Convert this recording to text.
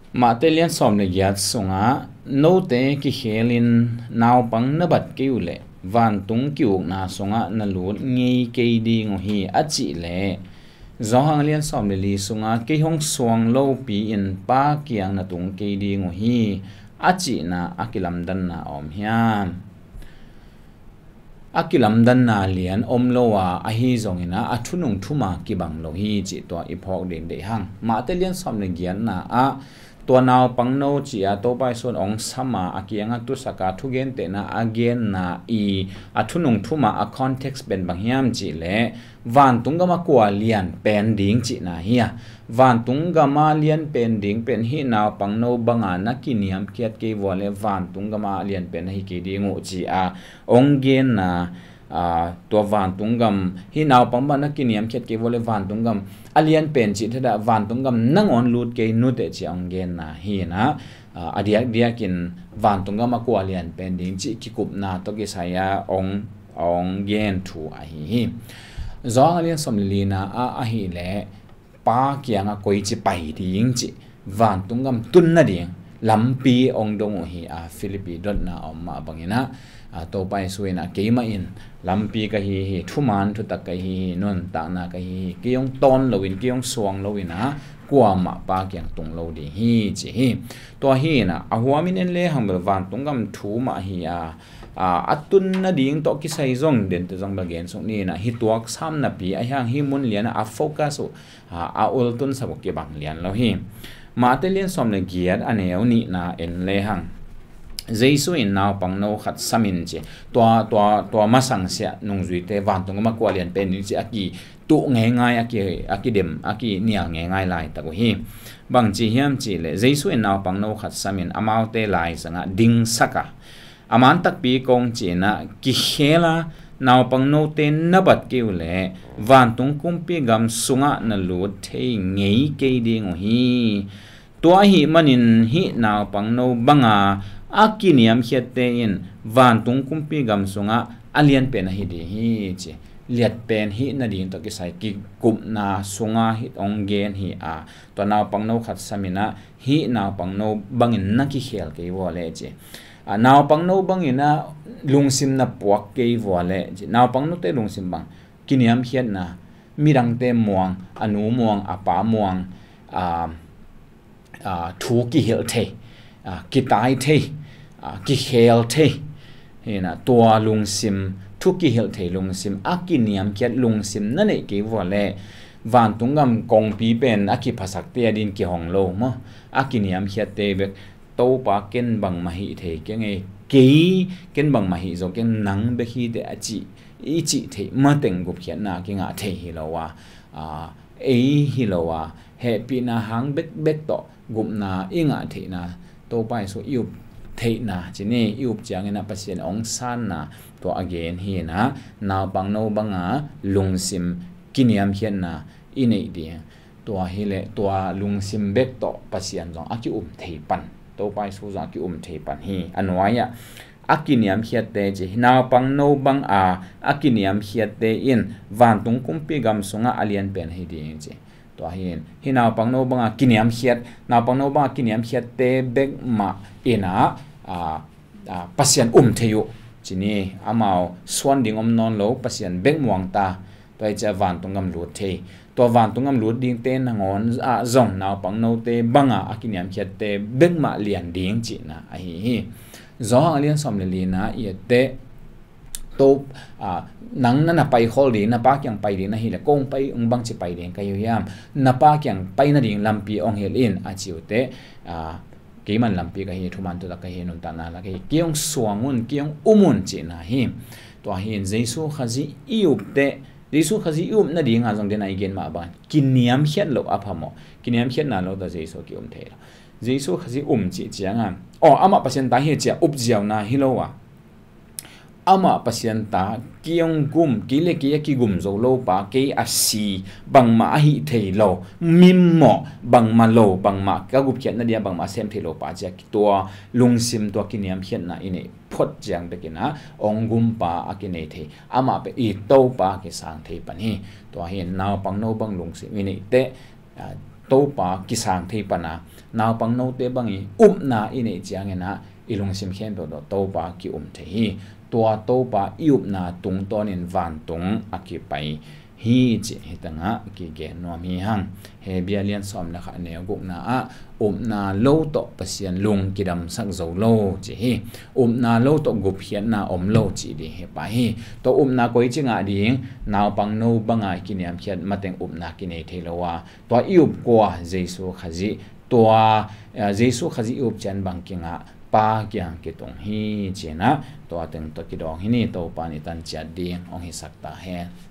mà tê liên xóm này giật xuống á nô tê cái khelin nào bằng nó bật kêu lệ van tung kêu na xuống á na lúa ngay cây đi ngồi hi á chị lệ gió hàng liên xóm này li xuống á cái hông xuồng lâu bị in ba kiang na tung cây đi ngồi hi á chị na á cái làm đan na om hiam á cái làm đan na liền om lâu à hi zong ina á thu nung thu mà cái bằng lâu hi chị to ipok đến để hang mà tê liên xóm này giật na áตัวนาปังโนจีอาตัวไปส่วนองสมาอากียงตุสกาทุเกนเตนะอาเกนนาอีอาทุนงทุมาอาคอนเท็กซ์เป็นบางยามจีเล่วันตุงกามากัวเลียนเป็นดิ้งจีนาเฮียวันตุงกามาเลียนเป็นดิ้งเป็นฮีนาปังโนบางานักกินยามเกียรติเกวเลวันตุงกามาเลียนเป็นฮีกีดิ้งอุจีอาองเกนนาตัววันตุงกามฮีนาวปังบ้านนักกินยามเกียรติเกวเลวันตุงกามอเลียนเป็นจิตเถดวันตุงกามนั่งออนลูดเกนุเตจิองเกนนาฮีนะอเดียกินวันตุงกามากว่าเลียนเป็นดิ้งจิกิกุบนาตกิสายาองเกนทูอาฮีจองอเลียนสมลีนาอาฮีเล่ป้าเกียงกอยจิไปดิ้งจิวันตุงกามตุนนาดิ้งลำปีองดงฮีฟิลิปปินส์นาออกมาบังนะตัวไปสวยนะเกี่ยมาอินลำปีก็ฮีทุ่มันทุตักก็ฮีนนตานาก็ฮีเกี่ยงต้นเราวินเกี่ยงสวงเราวินนะกว่ามาปากอย่างตรงเราดีฮีจีตัวฮีนะหัวมินเอเล่หังเบลวันตรงกันทูมาฮีอัตุนนาดิ้งตอกิไซซงเด่นตัวจงบางเกนส่งนี่นะฮิตัวซ้ำนับปีไอ้ห่างฮิมุนเลียนโฟกัสอุลตุนสบุกเก็บบังเลียนเราฮีมาเตเลียนสมเลเกียร์อันเอวนี่นะเอ็นเลหังเจสุอินนาวปังโนขัดสมินเจตัวมาสังเสียนุ่งจุยเตวันตรงก็มากว่าเรียนเป็นนี่สิอากีตุง่ายอากีเดมอากีเนี่ยง่ายลายตะกุฮีบางจีเฮียมจีเลยเจสุอินนาวปังโนขัดสมินอามาวเตลายสังะดิงสักะอามันตักปีกงจีนะกิเฮลานาวปังโนเตนนบัดเกวเลวันตรงกุมปีกำสุงะนลูดเทงไงเกดิงฮีตัวฮีมันินฮีนาวปังโนบังอากินิยมเขียดเตอินวันตุงคุมปีกำสุงะอเลียนเป็นฮิดีฮีเจเลียดเป็นฮินาดีนตกิไซกิกุมนาสุงะฮิองเกนฮิตัวนาวปังโนขัดสมินะฮินาวปังโนบังอินนักกิเขลเกยวเลเจนาวปังโนบังอินะลุงซิมนับปวกเกยวเลเจนาวปังโนเตลุงซิมบังกินิยมเขียดนะมีดังเตมวงอนุมวงอปามวงทูกิเฮลเทกิตายเทกิเฮลเทเห็นนะตัวลุงซิมทุกกิเฮลเทลุงซิมอากินิยมเกียรลุงซิมนั่นเองกี่วันเล่วันตุงกำกงปีเป็นอากิภาษาเตียดินกี่ห้องโลมะอากินิยมเขียเตเบกโตปาเก็นบังมาหิเทเกงไงกี่เก็นบังมาหิโจเกนนังเบฮีเดอจิอีจิเทมาเต็งกุบเขียนนาเกงอาเทฮิโลวาฮิโลวาเฮปีนาหังเบกโตกุมนาอิงอาเทนาโตไปสุยุบเทนะจีนี่ยุบจังนะปัสยนองซันนะตัวอเกนฮีนะนาวบังโนบังลุงซิมกินิยมเขียนนะอินเดียตัวฮิเลตัวลุงซิมเบกโตปัสยนจงอากิอุมเทปันโตไปสู่จงอากิอุมเทปันฮีอันวายะอากินิยมเขียนเตจีนาวบังโนบังอากินิยมเขียนเตอินวันตุงคุมปีกำสงะอเลียนเป็นฮีดีจีตัวหินาวปังโนบังกินิยมเขียนนาวปังโนบังกินิยมเขียนเตเบกมาอินะปัสยันเทยุจีนี่อามาส่วนดิ่งนอนโลปัสยันเบกมวงตาตัวจะวันตรงกำลุดเทตัววันตรงกำลุดดิ่งเต้นงอนจงนาวปังโนเตบังอากินยามเขียเตเบกมาเลียนดิ่งจีนะไอ้ฮีจองเลียนสมเลลีนะเอเตโตนังนั่นไปขอดีนะป้ายังไปดีนะฮิเลกงไปบังจะไปดีกันอยู่ยามนะป้ายังไปนะดิ่งลำปีองเฮลินอาจิวเตกี่มันลำปีก็เฮทุมันตัวก็เฮนุนตานาละก็เกี่ยงสวงุนเกี่ยงมุนจีนะฮิตัวเฮนเจสุขจิอิบเตเจสุขจิอิบนั่นดิ่งหาจงเดนไอเกนมาบ้านกินเนียมเขียนโลอภามอกินเนียมเขียนนั่นโลตัวเจสุกิเทละเจสุขจิจีจีงานอามาปัจจัยตาเฮจีเจียวนะฮิโลวะอามาปัจจัยตาเกี่ยงกุมกี่เล็กกี่กี่กุมโจโลปากี่อาศีบังมาหิเทโลมิมโมบังมาโลบังมาก็กุบเขียนนั่นเดียบังมาเซมเทโลปาจากตัวลุงซิมตัวกินยามเขียนนะอินเอพดจังเบกินะองกุมปาอากินเอเทอามาเปอีโตปาเกสังเทปันฮีตัวเห็นนาวปังโนบังลุงซิมอินเอเต to pa kisang thei pana naw pang no te bangi na ine chiang na ilung sim khen do to pa ki thei tua to pa na tung ton in van tung akipai hi chi hitanga ki ge no mi hang he bialian som na kha ne gu na a na lo to pasian lung kidam sak zo lo chi hi na lo to gup hian na lo chi di he pa hi to na koi chinga ding naw pang no banga kiniam khian mateng na kine thelowa to kwa jesu khaji to jesu khaji chan bang kinga pa kyang ke tong hi chena to ateng to ki dong hi ni to pa ni tan cha ding ong hi sakta he